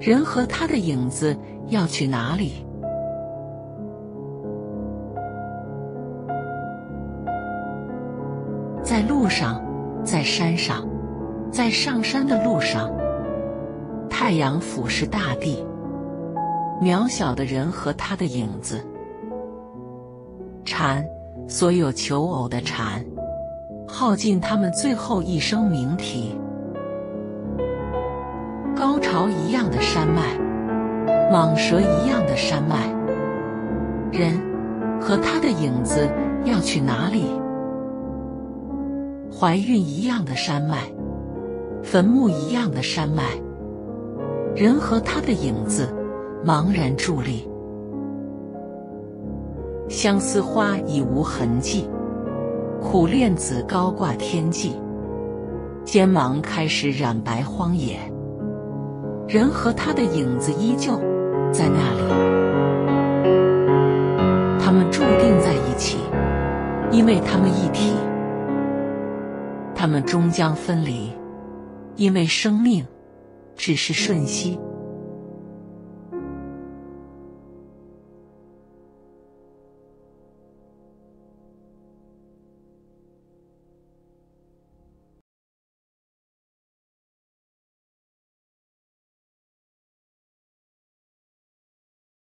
人和他的影子要去哪里？在路上，在山上，在上山的路上，太阳俯视大地，渺小的人和他的影子。蝉，所有求偶的蝉，耗尽他们最后一声鸣啼。高潮一样的山脉，蟒蛇一样的山脉，人和他的影子要去哪里？怀孕一样的山脉，坟墓一样的山脉，人和他的影子茫然伫立。相思花已无痕迹，苦练子高挂天际，肩芒开始染白荒野，人和他的影子依旧在那里。他们注定在一起，因为他们一体；他们终将分离，因为生命只是瞬息。